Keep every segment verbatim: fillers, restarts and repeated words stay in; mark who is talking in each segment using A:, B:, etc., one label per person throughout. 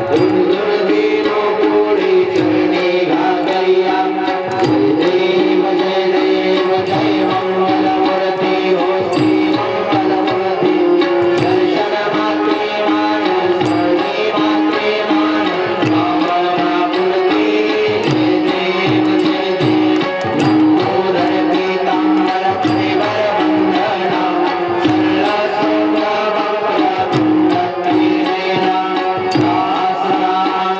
A: Namo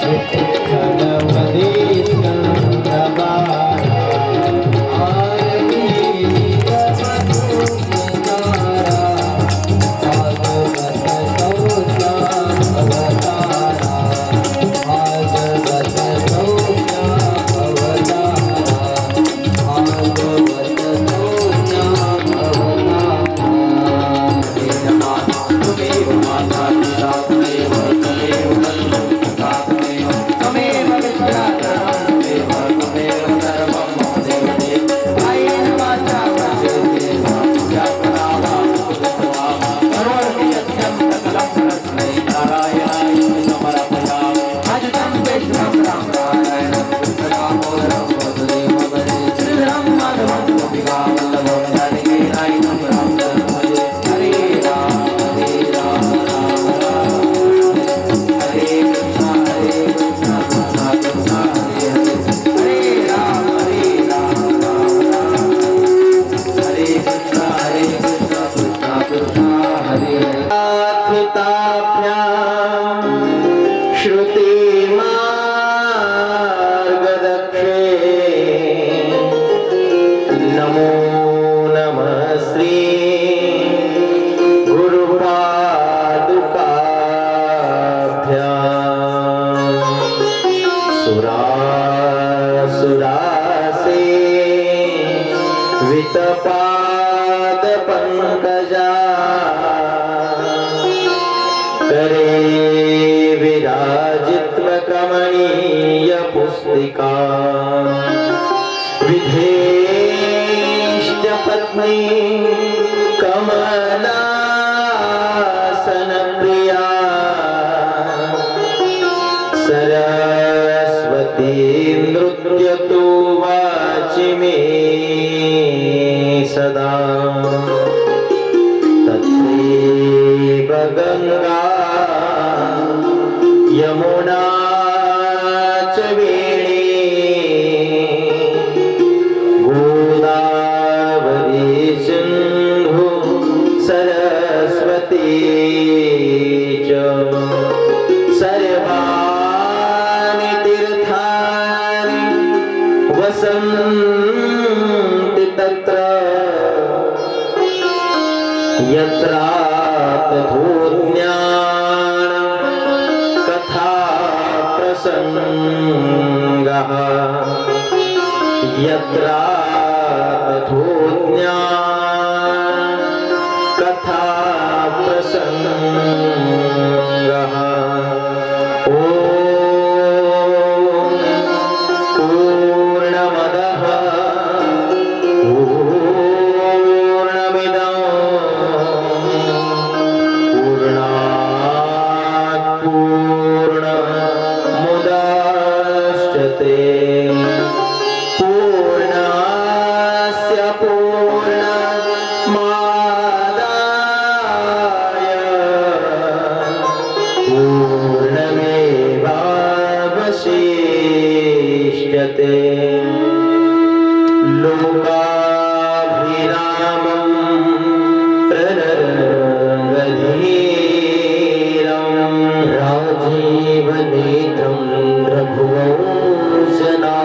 A: Rajiv नेत्रं रघुवंशनाथं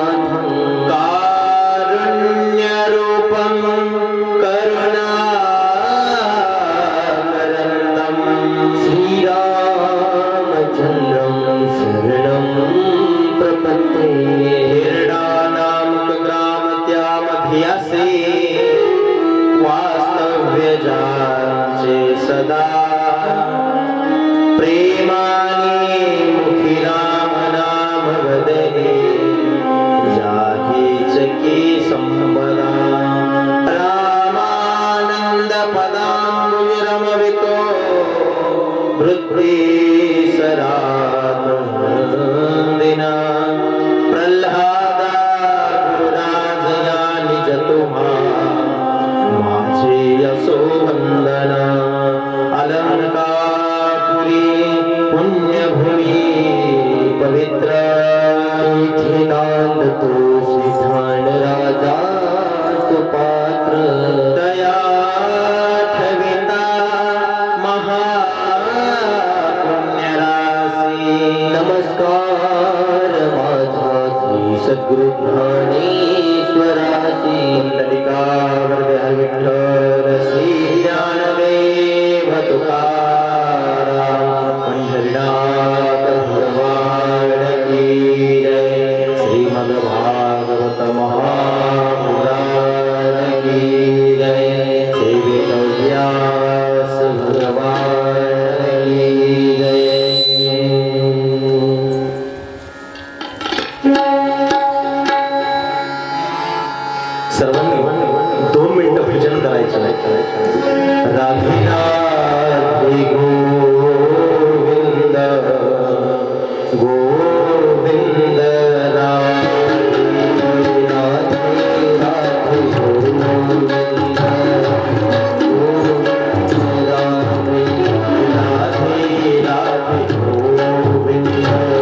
A: सद्गुरु ज्ञानेश्वरा श्री ललितावरद विठ्ठल श्री ज्ञानदेव तुकाराम पंढरीनाथ भगवान की जय। श्रीमद्भागवत महापुराण की जय। श्री वेदव्यास भगवान की जय। सर्वांनी दोन मिनिटं भजन करायचं नाही। राधे राधे गोविंद गोविंद राधे राधे राधे गोविंद राधे राधे राधे गोविंद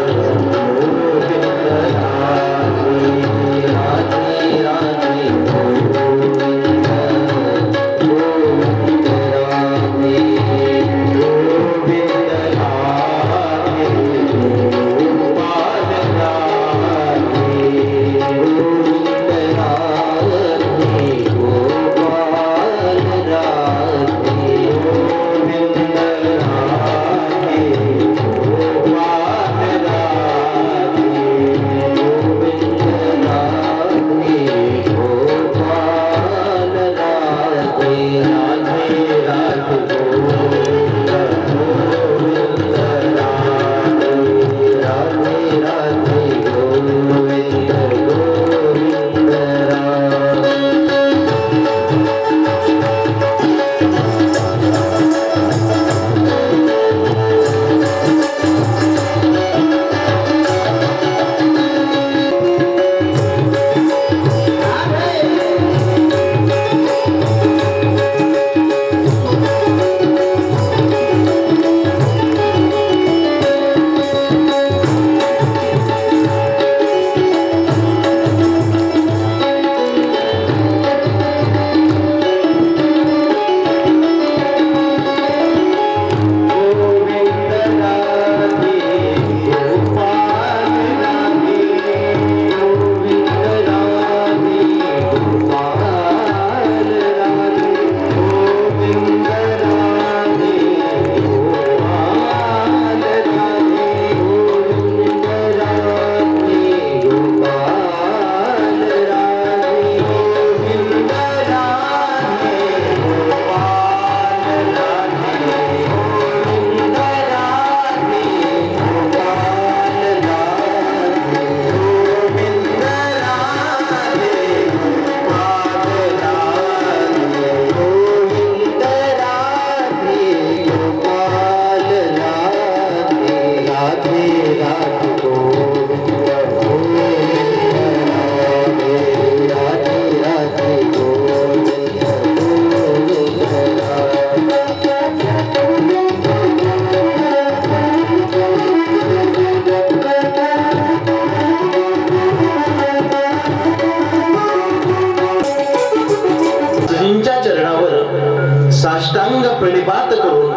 A: साष्टांग प्रणिपात करून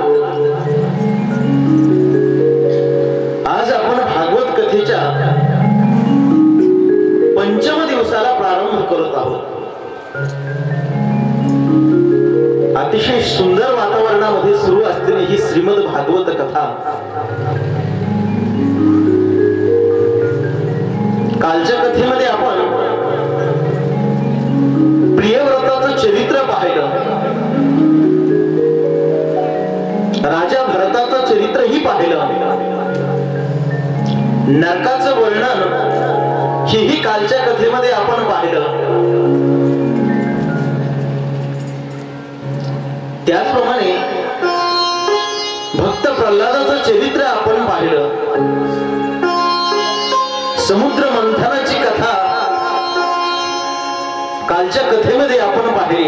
A: आज आपण भागवत कथेच्या पंचम दिवसाला प्रारंभ करत आहोत। अतिशय सुंदर वातावरणामध्ये सुरू असलेली ही श्रीमद भागवत कथा कालच्या कथेमध्ये आपण प्रियव्रताचं चरित्र पाहिलं, राजा भरताचं चरित्रही पाहिलं, नरकाचं वर्णन हेही कालच्या कथेमध्ये आपण पाहिलं। त्याचप्रमाणे भक्त प्रल्हादाचं चरित्र आपण पाहिलं, समुद्र मंथनाची कथा कालच्या कथेमध्ये आपण पाहिली।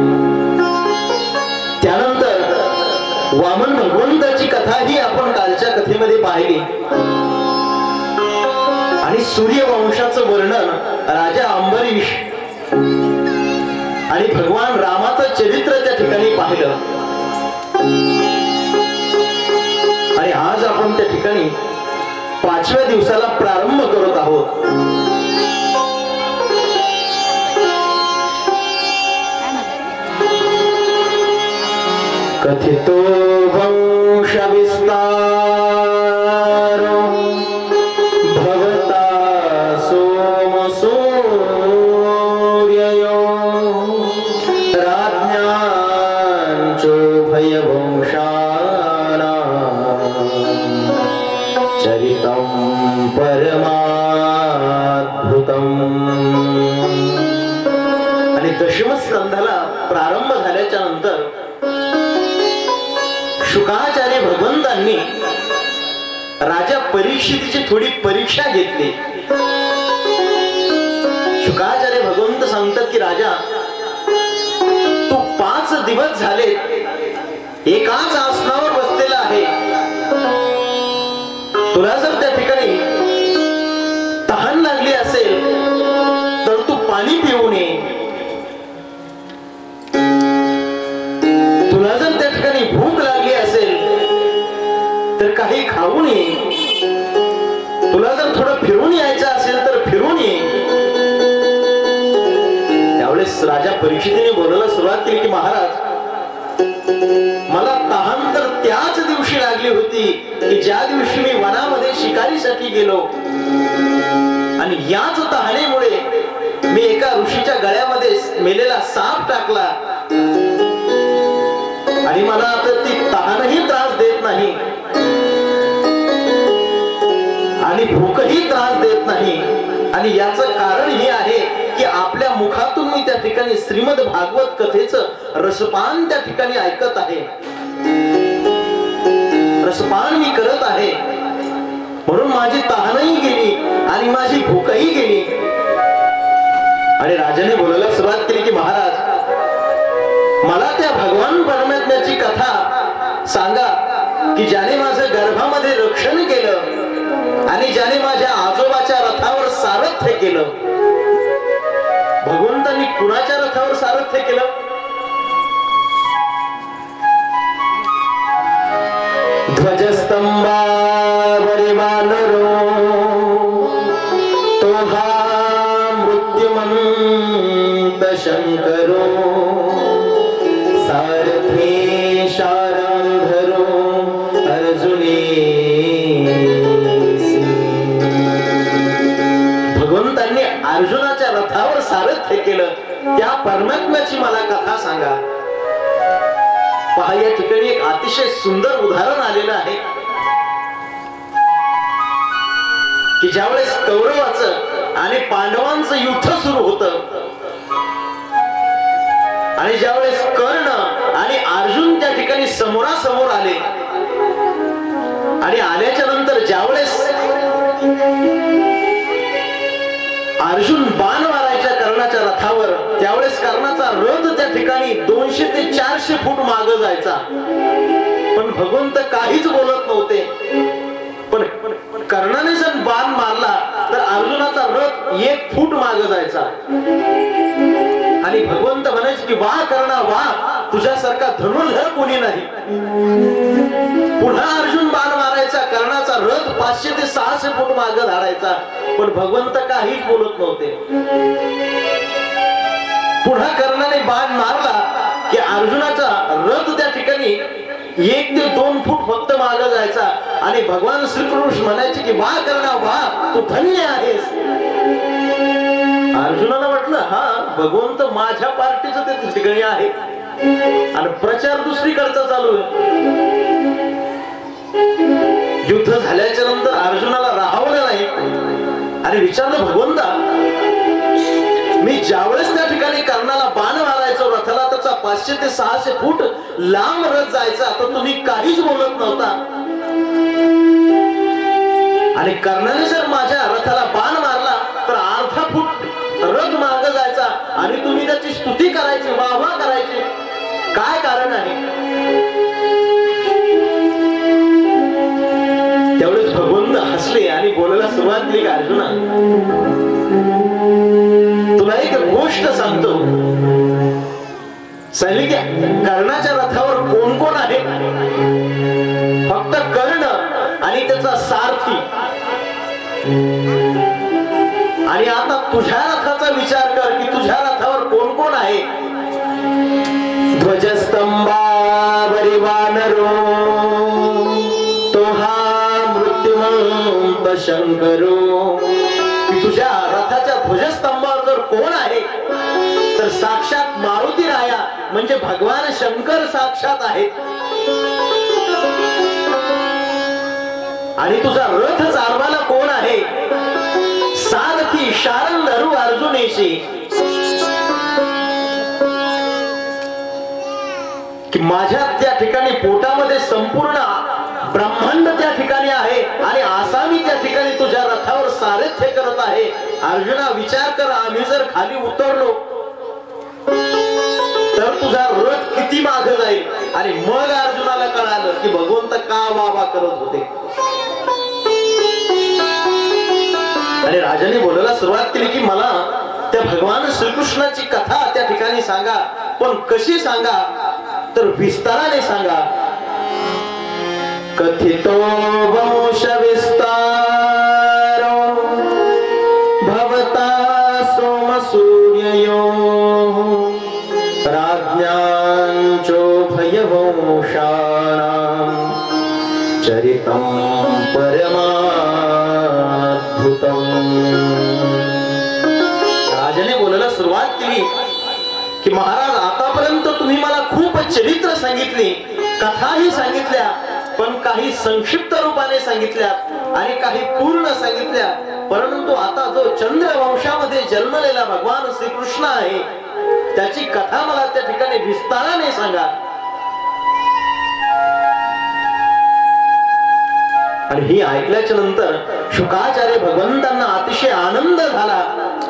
A: त्यानंतर वामन भगवंताची कथा ही आपण कालच्या कथेमध्ये पाहिली आणि सूर्यवंशाचं वर्णन राजा अंबरीश आणि भगवान रामाचं चरित्र त्या ठिकाणी पाहिलं। आणि आज आपण त्या ठिकाणी पाचव्या दिवसाला प्रारंभ करत आहोत। कथितो वंश विस्तारो भवता सोम सूर्ययो राज्ञांचो भयवंशानां चरितं परमाद्भुतम्। आणि दशम स्कंधाला प्रारंभ झाल्याच्या नंतर शुकाचार्य भगवंतांनी राजा परीक्षितीची थोडी परीक्षा घेतली। शुकाचार्य भगवंत सांगतात की राजा, तू पाच दिवस झाले एकाच आसनावर बसलेला आहे, तुला जर त्या ठिकाणी तहान लागली असेल तर तू पाणी पिऊन ये, तुला जर त्या ठिकाणी भूक लागली असेल तर काही खाऊन ये, तुला जर थोडं फिरून यायचं असेल तर फिरून ये। त्यावेळेस राजा परीक्षितीने बोलायला सुरुवात केली की महाराज, मला तहान तर त्याच दिवशी लागली होती की ज्या दिवशी मी वनामध्ये शिकारीसाठी गेलो आणि याच तहानेमुळे मी एका ऋषीच्या गळ्यामध्ये मेलेला साप टाकला आणि मला आता ती तहानही त्रास देत नाही आणि भूकही त्रास देत नाही। आणि याचं कारण हे आहे की आपल्या मुखातून मी त्या ठिकाणी श्रीमद भागवत कथेचं रसपान त्या ठिकाणी ऐकत आहे, रसपान मी करत आहे, म्हणून माझी तहानही गेली आणि माझी भूकही गेली। आणि राजाने बोलायला सुरुवात केली की महाराज, मला त्या भगवान परमात्म्याची कथा सांगा की ज्याने माझं गर्भामध्ये रक्षण केलं आणि ज्याने माझ्या आजोबाच्या रथावर सारथ्य केलं। भगवंतांनी कुणाच्या रथावर सारथ्य केलं? ध्वजस्तंभावरी वानरो तो हा मृत्युमंत शंकरो सारथे शारंधरो अर्जुने। भगवंतांनी अर्जुनाच्या रथावर सारथ्य केलं, त्या परमात्म्याची मला कथा सांगा। पहा, या ठिकाणी एक अतिशय सुंदर उदाहरण आलेलं आहे की ज्यावेळेस कौरवाचं आणि पांडवांचं युद्ध सुरू होतं आणि ज्यावेळेस कर्ण आणि अर्जुन त्या ठिकाणी समोरासमोर आले आणि आल्याच्या नंतर ज्यावेळेस अर्जुन बाण मारायच्या कर्णाच्या रथावर, त्यावेळेस कर्णाचा रथ त्या ठिकाणी दोनशे ते चारशे फूट मागे जायचा, पण भगवंत काहीच बोलत नव्हते। पण कर्णाने जर बाण मारला तर अर्जुनाचा रथ एक फूट मागे जायचा आणि भगवंत म्हणायचे की वा कर्णा वा, तुझ्यासारखा धनुर्धर कोणी नाही। पुन्हा अर्जुन बाण मारायचा, कर्णाचा रथ पाचशे ते सहाशे फूट मागे धाडायचा, पण भगवंत काहीच बोलत नव्हते। पुन्हा कर्णाने बाण मारला की अर्जुनाचा रथ त्या ठिकाणी एक ते दोन फूट फक्त मागे जायचा आणि भगवान श्रीकृष्ण म्हणायचे की वा कर्णा वा, तू धन्य आहेस। अर्जुनाला वाटलं हा भगवंत माझ्या पार्टीचं ते ठिकाणी आहे आणि प्रचार दुसरीकडचा चालू आहे। युद्ध झाल्याच्या नंतर अर्जुनाला राहावलं नाही आणि विचारलं भगवंता, मी ज्यावेळेस त्या ठिकाणी कर्णाला बाण मारायचो रथाला, त्याचा पाचशे ते सहाशे फूट लांब रथ जायचा, तर तुम्ही काहीच बोलत नव्हता आणि कर्णाने जर माझ्या रथाला बाण मारला तर अर्धा फूट रथ मागे जायचा आणि तुम्ही त्याची स्तुती करायची, वाहवा करायची, काय कारण आहे? त्यावेळेस भगवंत हसले आणि बोलायला सुरुवात केली की अर्जुना, तुला एक गोष्ट सांगतो। सांगितले की कर्णाच्या रथावर कोण कोण आहे? फक्त कर्ण आणि त्याचा सारथी। आणि आता तुझ्या रथाचा विचार कर की तुझ्या रथावर कोण कोण आहे? ध्वजस्तंभा बरी वानरो तो हा मृत्युमंत शंकरो. की तुझ्या रथाच्या ध्वजस्तंभावर जर कोण आहे तर साक्षात मारुती राया म्हणजे भगवान शंकर साक्षात आहेत. आणि तुझा रथ चालवायला कोण आहे सारथी शारंगधरू अर्जुनेशी. की माझ्या त्या ठिकाणी पोटामध्ये संपूर्ण ब्रह्मांड त्या ठिकाणी आहे आणि आसामी त्या ठिकाणी तुझ्या रथावर सारथ्य करत आहे. अर्जुना विचार कर, आम्ही जर खाली उतरलो तर तुझा रथ किती मागे जाईल. आणि मग अर्जुनाला कळालं की भगवंत का वावा करत होते. आणि राजाने बोलायला सुरुवात केली की मला त्या भगवान श्रीकृष्णाची कथा त्या ठिकाणी सांगा, पण कशी सांगा तर विस्ताराने सांगा. कथितो वंश विस्तारो भवता सोम सूर्ययो राज्ञांचो भयवंशानां चरितं परमाद्भुतम्. राजाने बोलायला सुरुवात केली की महाराज आतापर्यंत तुम्ही मला खूप चरित्र सांगितली, कथाही सांगितल्या, पण काही संक्षिप्त रूपाने सांगितल्या आणि काही पूर्ण सांगितल्या. परंतु आता जो चंद्रवंशामध्ये जन्मलेला भगवान श्रीकृष्ण आहे त्याची कथा मला त्या ठिकाणी विस्ताराने सांगा. आणि ही ऐकल्याच्या नंतर शुकाचार्य भगवंतांना अतिशय आनंद झाला.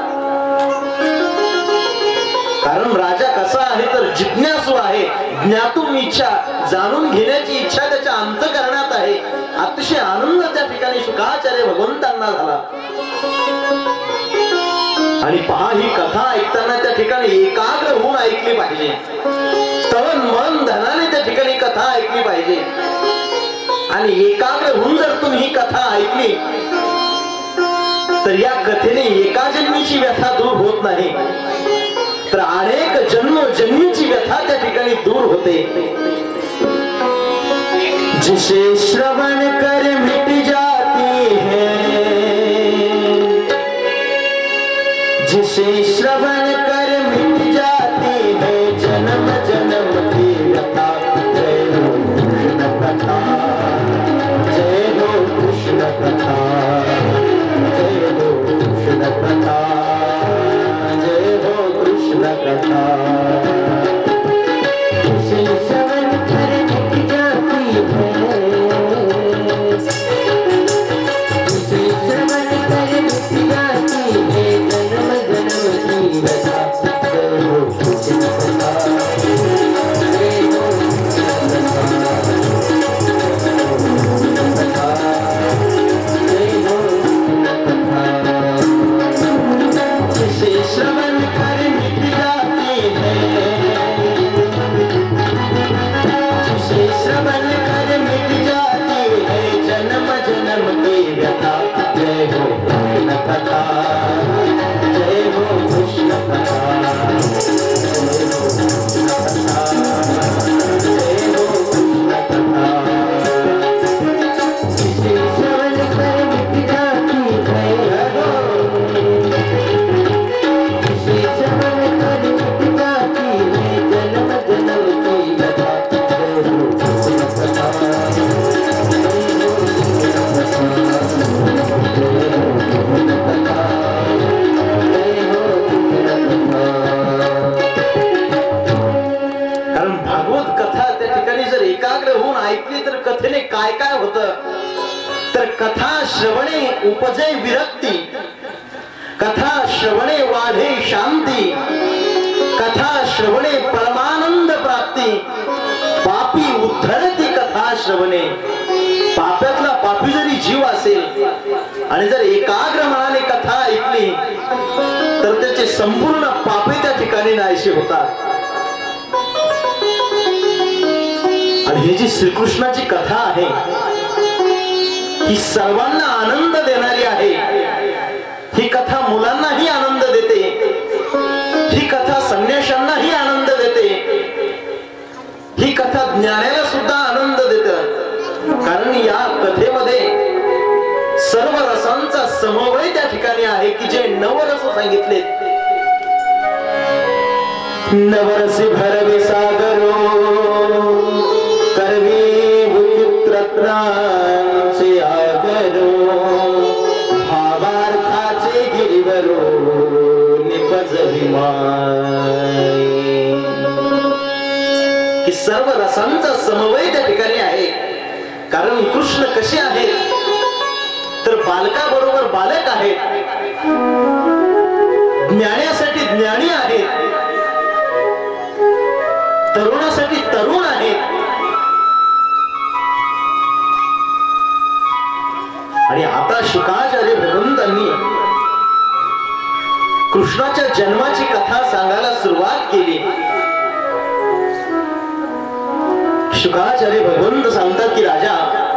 A: कारण राजा कसा आहे तर जिज्ञासू आहे, ज्ञातुम इच्छा, जाणून घेण्याची इच्छा त्याच्या अंतःकरणात आहे. अतिशय आनंद त्या ठिकाणी शुकाचार्य भगवंतांना झाला. आणि पहा ही कथा ऐकताना त्या ठिकाणी एकाग्र होऊन ऐकली पाहिजे, तन मन धनाने त्या ठिकाणी कथा ऐकली पाहिजे. आणि एकाग्र होऊन जर तुम्ही ही कथा ऐकली तर या कथेने एका जन्मीची व्यथा दूर होत नाही तर अनेक जन्म जन्मीची व्यथा त्या ठिकाणी दूर होते. जिसे श्रवण कर मिट जाती है, जिसे श्रवण कर मिट जाती है जन्म जन्म की व्यथा. जय हो कृष्ण कथा, जय हो कृष्ण कथा, जय हो कृष्ण कथा, जय हो कृष्ण कथा. जिसे श्रवण कर मिट जाती है, जिसे श्रवण कर मिट जाती है जन्म जन्म की व्यथा. जय हो कृष्ण कथा, जय हो कृष्ण कथा, जय हो कृष्ण कथा. जिसे श्रवण कर मिट जाती है, जिसे श्रवण कर मिट जाती है जन्म जन्म की व्यथा. जय हो कृष्ण कथा, जय हो कृष्ण कथा, जय हो कृष्ण कथा, जय हो कृष्ण कथा. जिसे श्रवण कर मिट जाती है, जिसे श्रवण कर मिट जाती है जन्म जन्म की व्यथा. जय हो कृष्ण कथा, जय हो कृष्ण कथा, जय हो कृष्ण कथा, जय हो कृष्ण कथा. कारण भागवत कथा त्या ठिकाणी जर एकाग्र होऊन ऐकली तर कथेने काय काय होतं तर कथा श्रवणे उपजे विरक्ती, कथा श्रवणे वाढे शांती, कथा श्रवणे परमानंद प्राप्ती, पापी उद्धरती कथा श्रवणे. पापातला पापी जरी जीव असेल आणि जर एकाग्र मनाने कथा ऐकली तर त्याचे संपूर्ण पापे त्या ठिकाणी नाहीसे होतात. आणि ही जी श्रीकृष्णाची कथा आहे ही सर्वांना आनंद देणारी आहे. ही कथा मुलांनाही आनंद देते, ही कथा संन्याशांनाही आनंद देते, ही कथा ज्ञानाला सुद्धा आनंद देतं, कारण या कथेमध्ये सर्व रसांचा समन्वय त्या ठिकाणी आहे की जे नवरस सांगितले. नवरसी भरवी सागरो करवी रत्नांचे आगरो भावार्थाचे गिरिवरो निपज विमाय. की सर्व रसांचा समन्वय त्या ठिकाणी आहे, कारण कृष्ण कसे आहेत तर बालकाबरोबर बालक आहेत, ज्ञानासाठी ज्ञानी आहेत, तरुणासाठी तरुण आहेत. आणि आता शुकाचार्य भगवंतांनी कृष्णाच्या जन्माची कथा सांगायला सुरुवात केली. शुकाचार्य भगवंत सांगतात की राजा,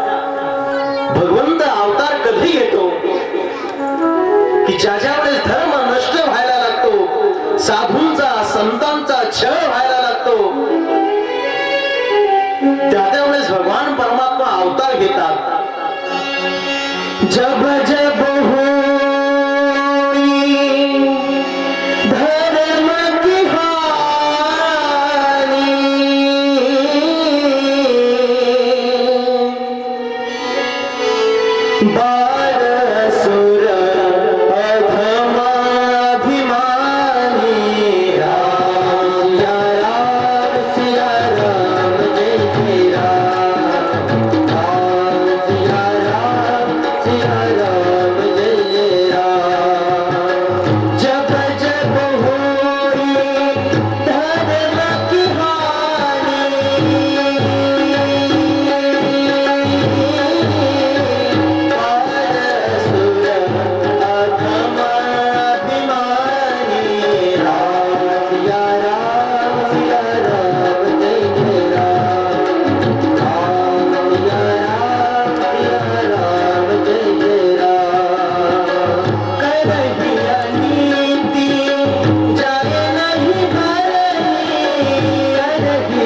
A: भगवंत अवतार कधी घेतो की ज्या ज्या वेळेस धर्म नष्ट व्हायला लागतो, साधूंचा संतांचा छळ व्हायला लागतो, त्या त्यावेळेस भगवान परमात्मा अवतार घेतात. जब जब होई धर्म की हानि, बारसुर अधमाभिमानी, राम या राम सिया राम जय जय राम, राम सिया राम सिया राम जय जय राम. जब जब होई धर्म की हानि, बारसुर अधमाभिमानी, राम सिया राम सिया राम जय जय राम, राम सिया राम सिया राम जय जय राम. करही अनीति जाय नहीं भरही, करही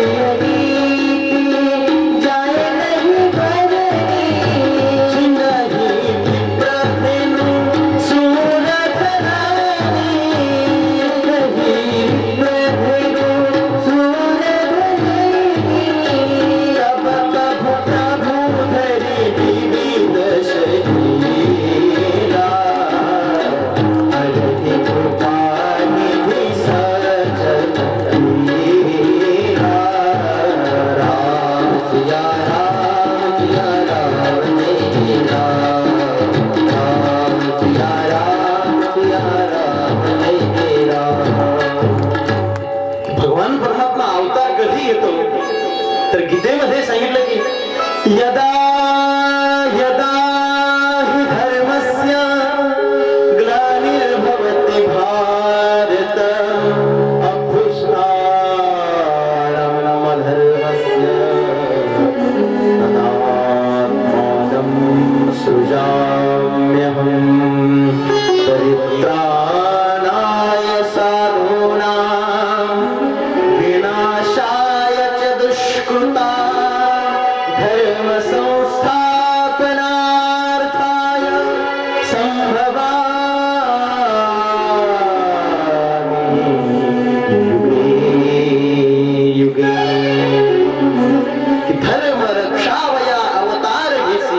A: अनीति जाय नहीं भरही, छिनहि विप्रधेनु सूर धरानी, छिनहि विप्रधेनु सूर धरानी. तब कभु प्रभु धरि विविध शरीरा, हरहि कृपा निधि सजन हीरा. राम सिया राम सिया राम जय जय राम, राम सिया राम सिया राम जय जय राम. भगवान परमात्मा अवतार कधी येतो तर गीतेमध्ये सांगितलं की यदा यदा हि धर्मस्य ग्लानिर्भवति भारत, अभ्युत्थानमधर्मस्य तदात्मानं सृजाम्यहम्. परित्राणाय साधूनां विनाशाय च दुष्कृता, धर्म संस्थापनार्थाय संभवामि युगे युगे. धर्म रक्षावया अवतार घेसी.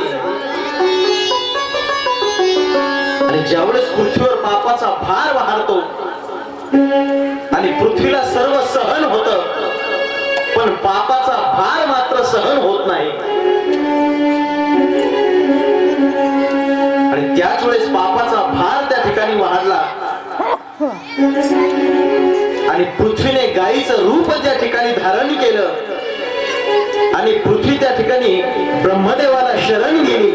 A: आणि ज्यावेळेस पृथ्वीवर पापाचा भार वाढतो आणि पृथ्वीला सर्व सहन होत, पण पापाचा भार मात्र सहन होत नाही. आणि त्याच वेळेस पापाचा भार त्या ठिकाणी वाढला आणि पृथ्वीने गायीचं रूप त्या ठिकाणी धारण केलं आणि पृथ्वी त्या ठिकाणी ब्रह्मदेवाला शरण गेली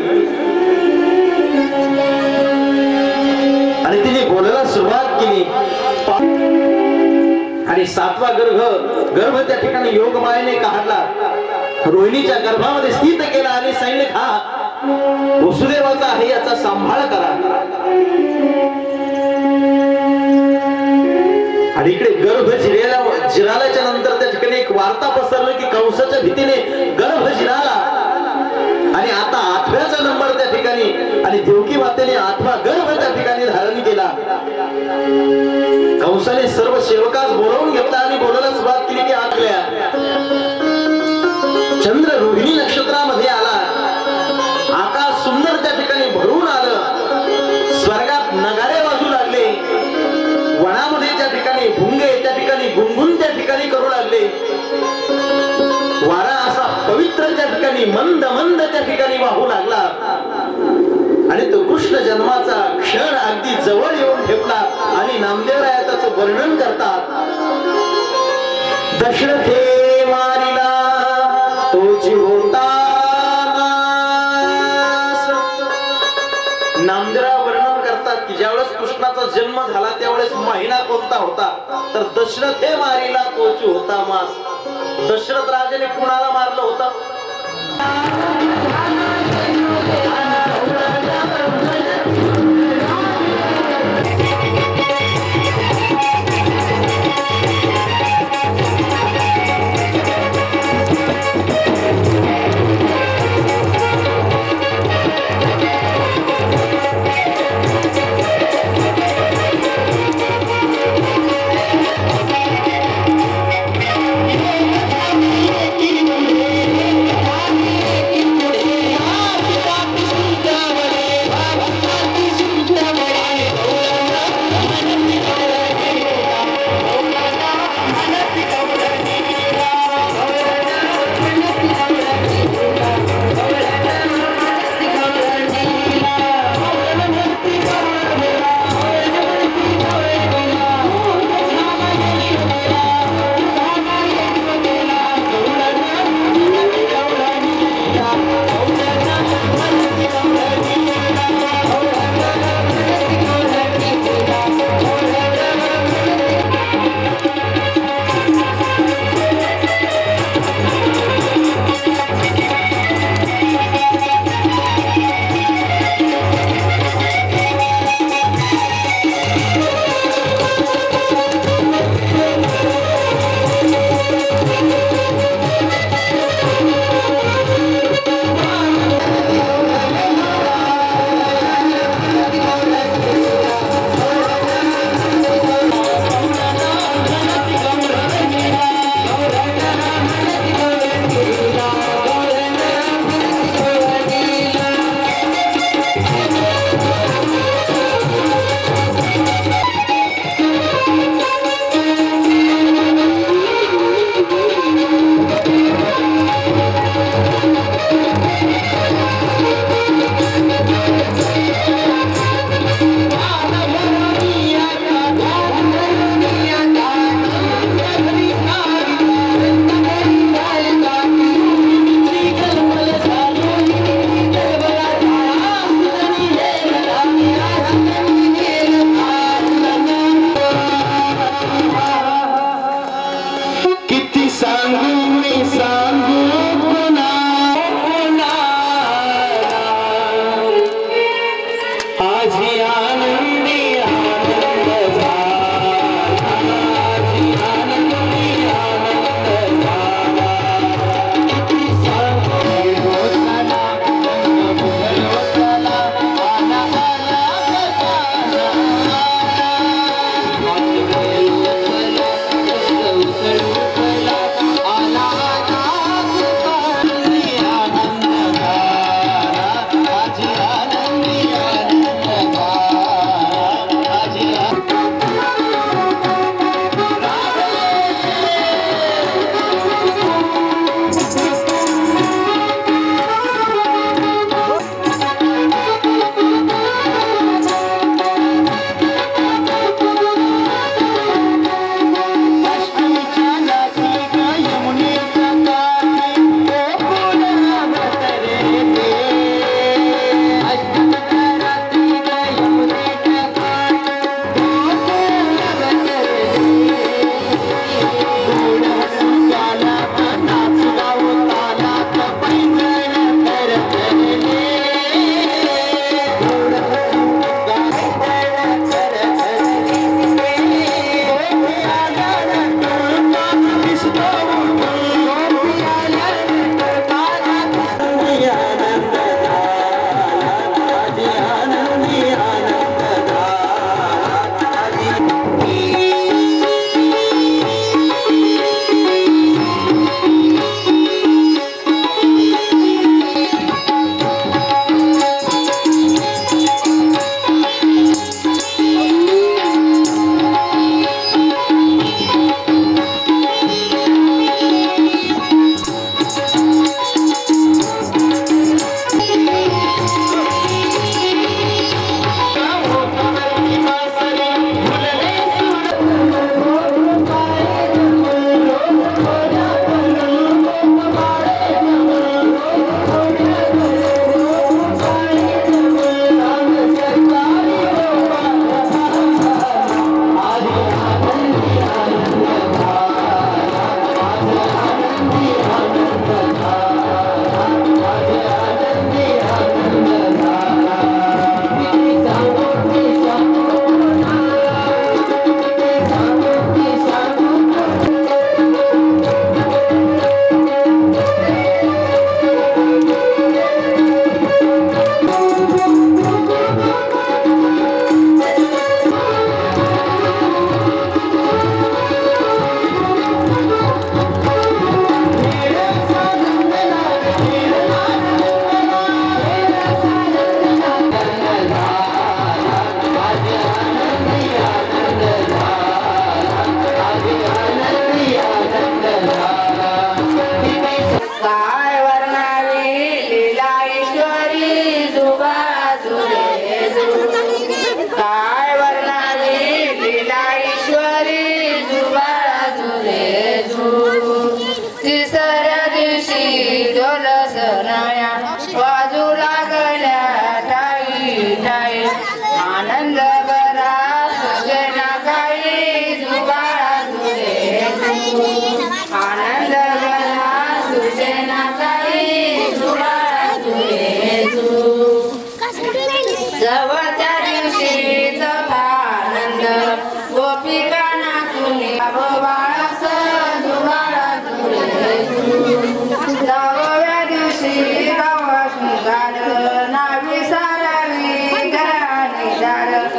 A: आणि तिने बोलायला सुरुवात केली. आणि सातवा गर्भ गर्भ त्या ठिकाणी योगमायेने काढला, रोहिणीच्या गर्भामध्ये स्थित केला आणि सांगितले हा वसुदेवाचा आहे, याचा सांभाळ करा. आणि इकडे गर्भ जिरेला जिराल्याच्या नंतर त्या ठिकाणी एक वार्ता पसरली की कंसाच्या भीतीने आणि देवकी मातेने आठवा गर्भ त्या ठिकाणी धारण केला. कंसाने सर्व सेवकास बोलावून घेतला आणि बोलायला सुरुवात केली की आतल्या चंद्र रोहिणी नक्षत्रामध्ये आला. आकाश सुंदर त्या ठिकाणी भरून आलं. स्वर्गात नगारे वाजू लागले. वनामध्ये त्या ठिकाणी भुंगे त्या ठिकाणी गुणगुण त्या ठिकाणी करू लागले. वारा असा पवित्र त्या ठिकाणी मंद मंद त्या ठिकाणी वाहू लागला. आणि तो कृष्ण जन्माचा क्षण अगदी जवळ येऊन ठेपला. आणि नामदेवराय त्याचं वर्णन करतात. दशरथे मारिला तोची होता नामदेवराय वर्णन करतात की ज्यावेळेस कृष्णाचा जन्म झाला त्यावेळेस महिना कोणता होता तर दशरथे मारिला तोची होता मास. दशरथ राजाने कुणाला मारलं होतं?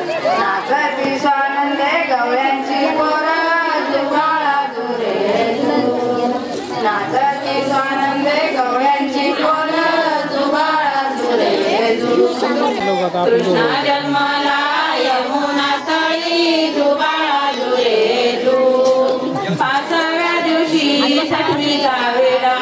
B: नाचती स्वानंदे गवळ्यांची पोरं जुगाळा जुरे नाचती स्वानंदे गवळ्यांची पोरं जुगाळा जुरे कृष्णा जन्माला यमुना स्थळी जुगाळा जुरे तू पाचव्या दिवशी साडी गावेला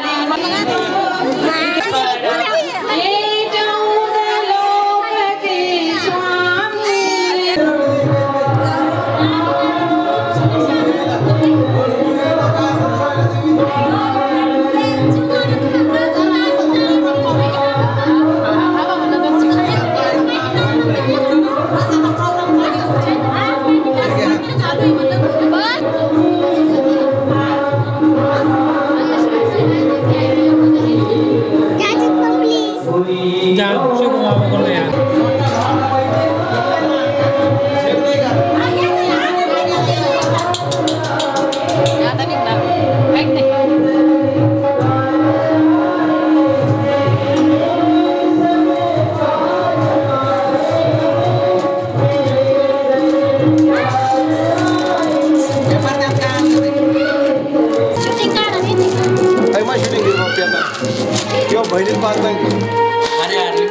A: बहिणीत पाहताय अरे अरे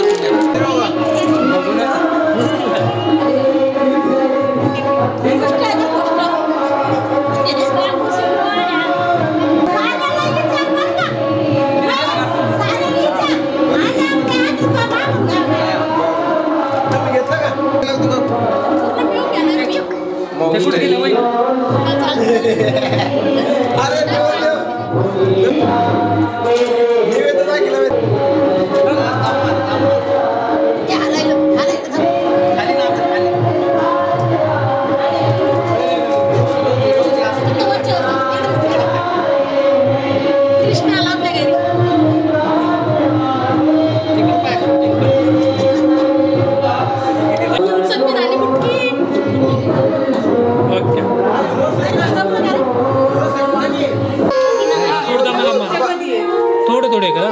C: थोडे थोडे का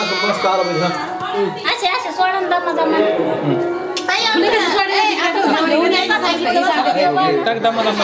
D: असे असे सोडून दम दम
C: टाक दम दम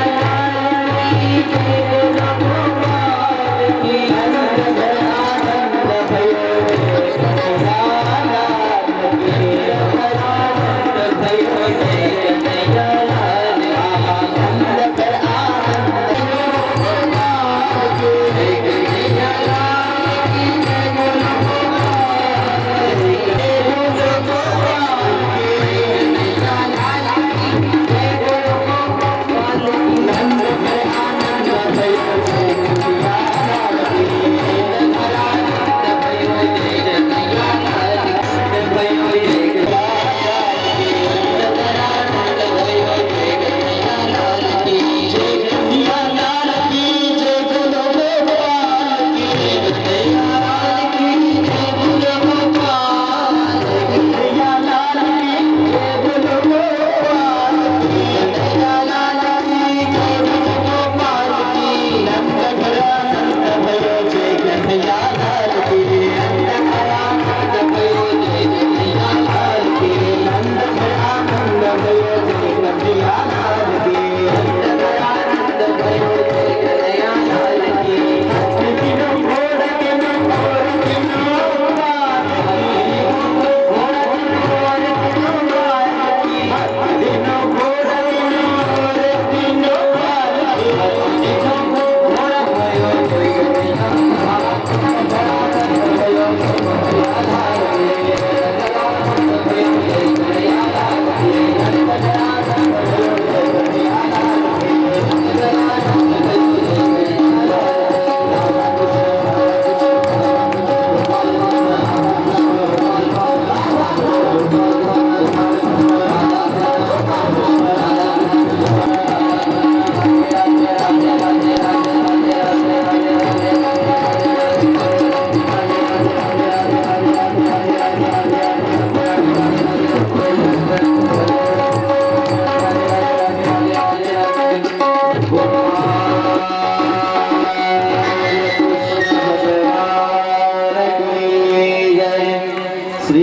B: Thank you.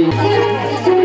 B: रे